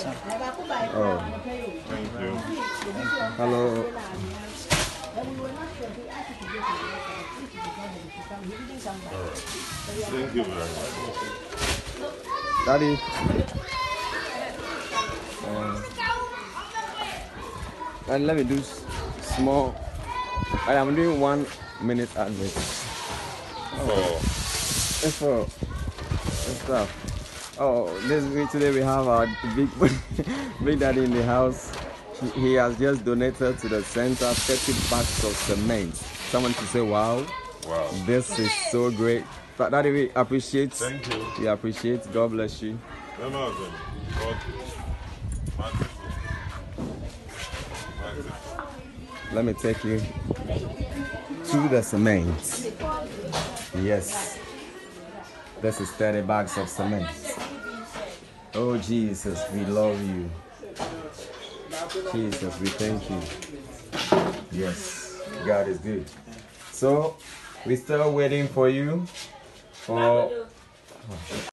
Oh. Thank you. Hello. Thank you very much. Daddy. And let me do small. I am doing 1 minute advert. Oh. It's for stuff. Oh, this week today we have our big big daddy in the house. He has just donated to the center 30 bags of cement. Someone to say, wow. Wow. This is so great. But daddy, we appreciate. Thank you. We appreciate. God bless you. Let me take you to the cement. Yes. This is 30 bags of cement. Oh Jesus, we love you. Jesus, we thank you. Yes, God is good. So, we're still waiting for you for